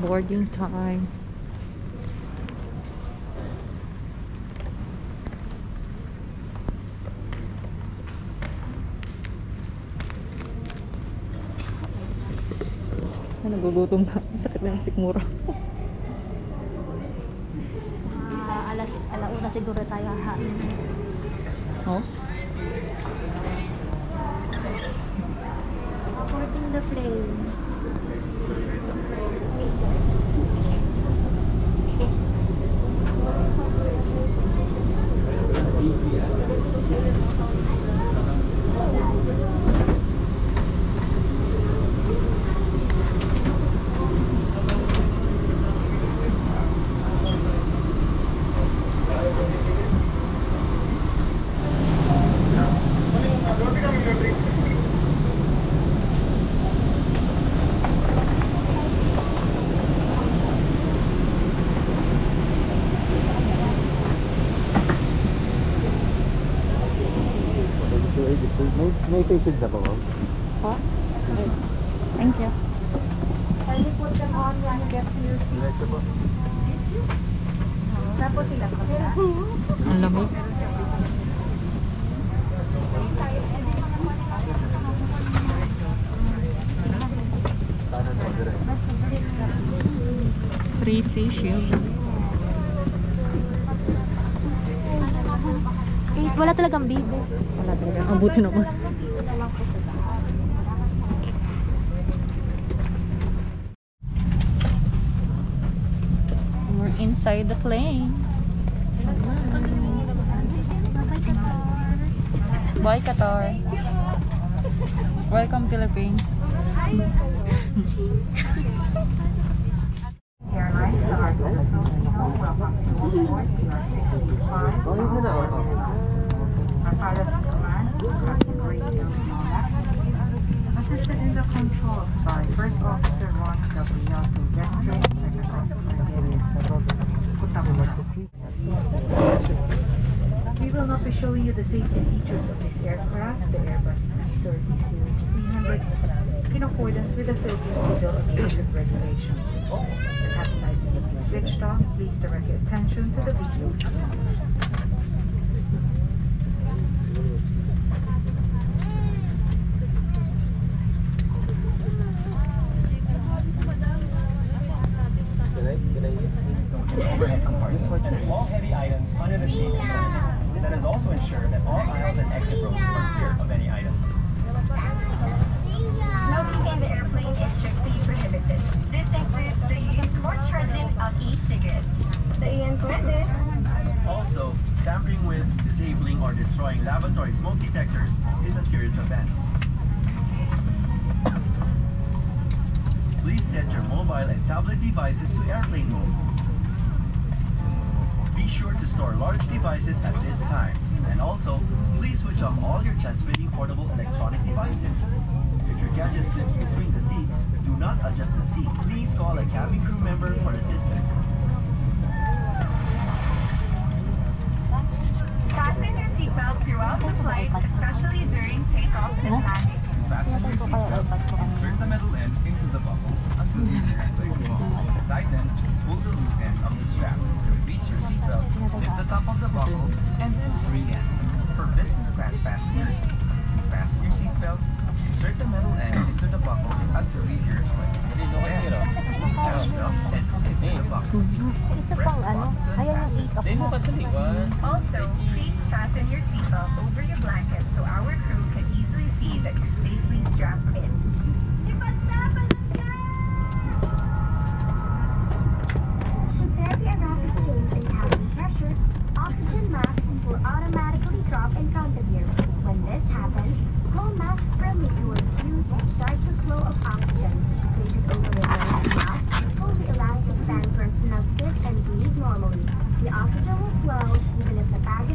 Boarding time. Ay, nagugutom na. Sakit na yung sikmura. Alauna siguro tayo hahain. Oh? Boarding the plane. May faces na ba, ma'am? Huh? Okay. Thank you. Can you put them on when you get to your seat? Tapos sila pa. Ang lamig. Free fish yun. Wala talagang bibo. Wala talaga. Ang buti naman. We're inside the plane. Bye, Qatar. Welcome, Philippines. Assisted in the controls by First Officer Ron Gabriel Silvestre, We will not be showing you the safety features of this aircraft, the Airbus A330 Series 300, in accordance with the Philippine Civil Aviation Regulations. The cabin lights will be switched off. Please direct your attention to the video screen. Overhead compartments with small heavy items under the seat. That is also ensure that all aisles and exit rows are clear of any items. Smoking in the airplane is strictly prohibited. This includes the use or charging of e-cigarettes. The included. Also, tampering with, disabling, or destroying lavatory smoke detectors is a serious offense. Please set your mobile and tablet devices to airplane mode. Be sure to store large devices at this time. And also, please switch off all your transmitting portable electronic devices. If your gadget slips between the seats, do not adjust the seat. Please call a cabin crew member for assistance. Fasten your seatbelt throughout the flight, especially during takeoff and landing. Fasten your seatbelt. Insert the metal end into the buckle until the airplane falls. Tighten, pull the loose end of the strap. Release your seatbelt, lift the top of the buckle, and then bring in. For business class passengers, fasten your seatbelt, insert the metal end into the buckle until the airplane. Then, attach belt and connect the buckle. Press the button to unfasten. Also, please fasten your seatbelt over your blanket so our crew can easily see that you're safely strapped in. Should there be a rapid change in cabin pressure, oxygen masks will automatically drop in front of you. When this happens, pull mask firmly towards you to start the flow of oxygen. Place it over your nose and mouth, pull the elastic band personal fit and breathe normally. The oxygen will flow even if the bag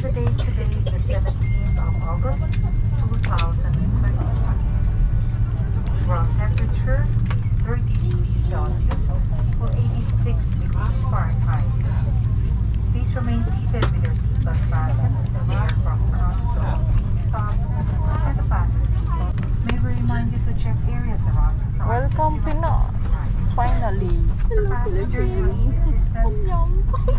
the date today is the 17th of August, 2025. Ground temperature is 30 degrees Celsius or 86 degrees Fahrenheit. Please remain seated with your seatbelt fastened until the aircraft console stops and the passenger seatbelt. May we remind you to check areas around the front. Welcome, Pinas. Finally. For passengers who need assistance,